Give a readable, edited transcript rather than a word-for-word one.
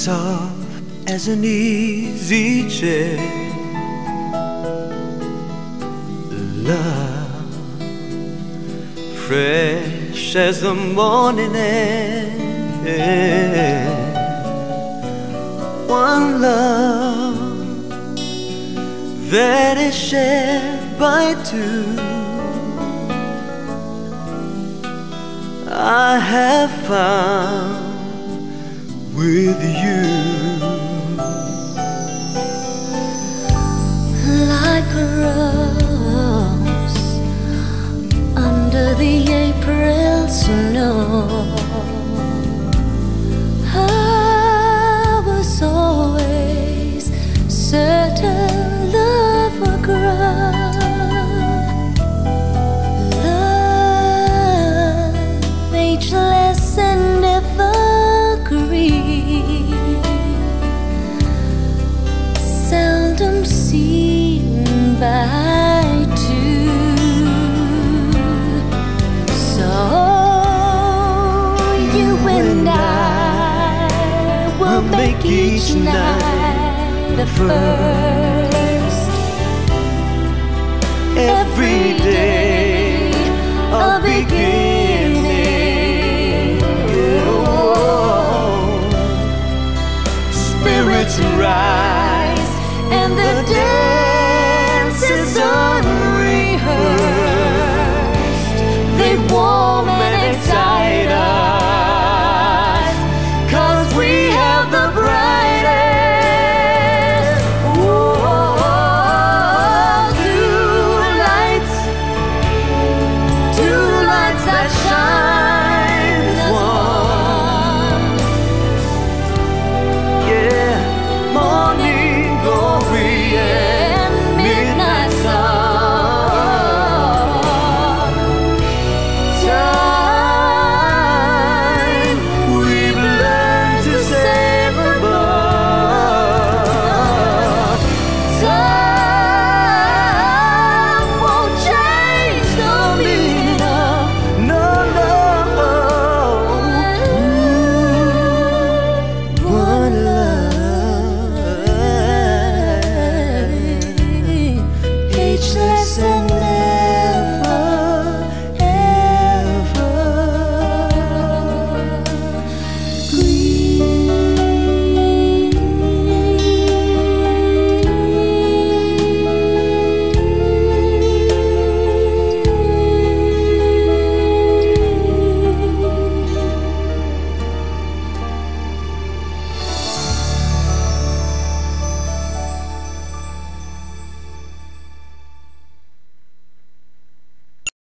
soft as an easy chair. Love, fresh as the morning air. One love that is shared by two. I have found with you. Like a rose under the April snow, I was always certain love would grow. Love ageless and evergreen, seldom seen by two. So you and I will make each night a first. Every day